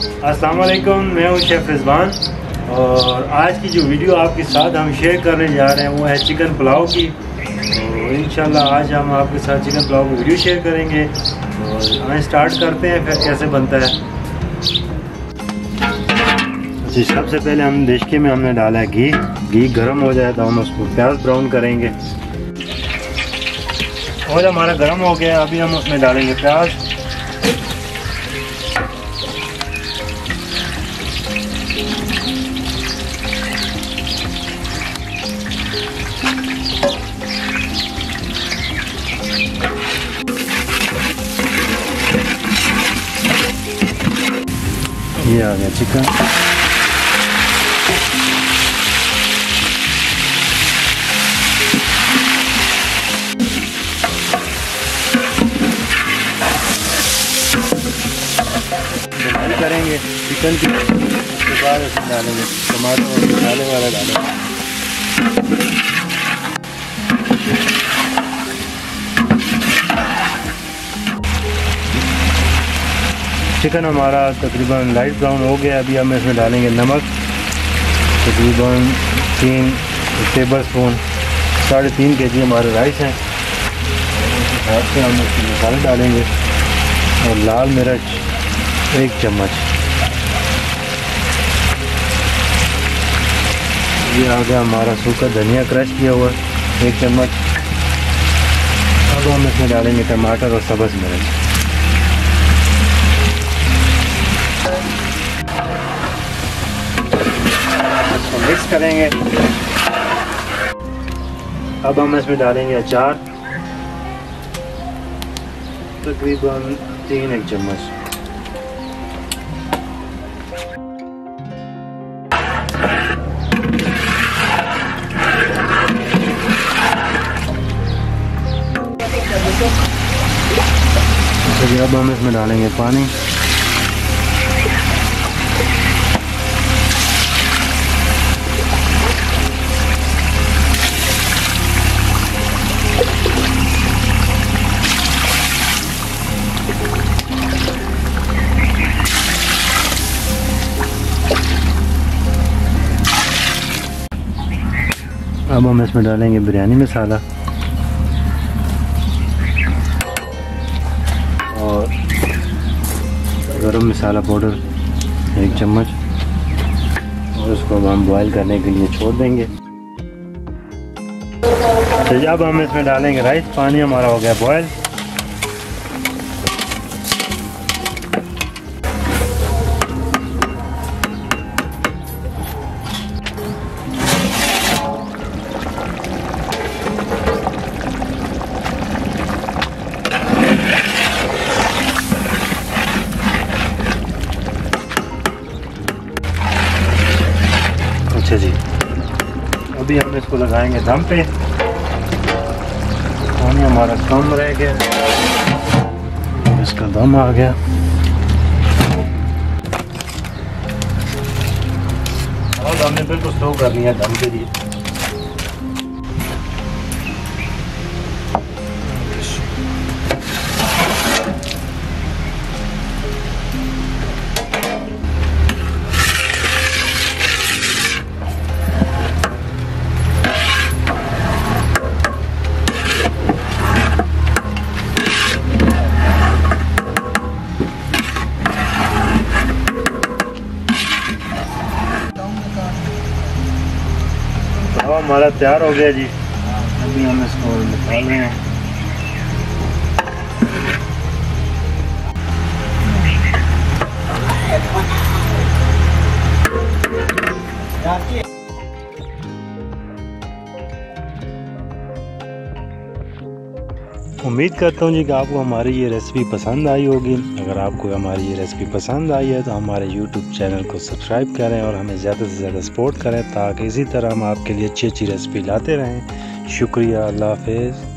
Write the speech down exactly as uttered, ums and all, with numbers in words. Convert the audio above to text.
अस्सलाम वालेकुम, मैं हूँ शेफ़ रिजवान और आज की जो वीडियो आपके साथ हम शेयर करने जा रहे हैं वो है चिकन पुलाव की। तो इंशाल्लाह आज हम आपके साथ चिकन पुलाव की वीडियो शेयर करेंगे। और हमें स्टार्ट करते हैं फिर कैसे बनता है। जी, सबसे पहले हम देशके में हमने डाला है घी। घी गर्म हो जाए तो हम उसको प्याज ब्राउन करेंगे। ऑयल हमारा गर्म हो गया, अभी हम उसमें डालेंगे प्याज। ये आ गया चिकन। करेंगे चिकन की, उसके बाद उसमें डालेंगे टमाटर और मसाले वाला डालेंगे। चिकन हमारा तकरीबन लाइट ब्राउन हो गया। अभी हम इसमें डालेंगे नमक, तकरीबन तीन टेबल स्पून। साढ़े तीन के जी हमारे राइस हैं, उस हिसाब से हम इसमें मसाले डालेंगे। और लाल मिर्च एक चम्मच। ये आ गया हमारा सूखा धनिया क्रश किया हुआ एक चम्मच। अब हम इसमें डालेंगे टमाटर और सब्ज़ मिर्च। इसको मिक्स करेंगे। अब हम इसमें डालेंगे अचार, तकरीबन तीन एक चम्मच। अब हम इसमें डालेंगे पानी। अब हम इसमें डालेंगे बिरयानी मसाला और गरम मसाला पाउडर एक चम्मच, और उसको अब हम बॉईल करने के लिए छोड़ देंगे। तो जब हम इसमें डालेंगे राइस, पानी हमारा हो गया बॉयल। अच्छा जी, अभी हम इसको लगाएंगे दम पे। पानी हमारा कम रह गया, इसका दम आ गया। और हमने बिल्कुल स्लो कर लिया दम के लिए। हमारा तैयार हो गया जी। अभी हम इसको निकाल रहे हैं। उम्मीद करता हूँ जी कि आपको हमारी ये रेसिपी पसंद आई होगी। अगर आपको हमारी ये रेसिपी पसंद आई है तो हमारे यूट्यूब चैनल को सब्सक्राइब करें और हमें ज़्यादा से ज़्यादा सपोर्ट करें, ताकि इसी तरह हम आपके लिए अच्छी अच्छी रेसिपी लाते रहें। शुक्रिया, अल्लाह हाफ़िज़।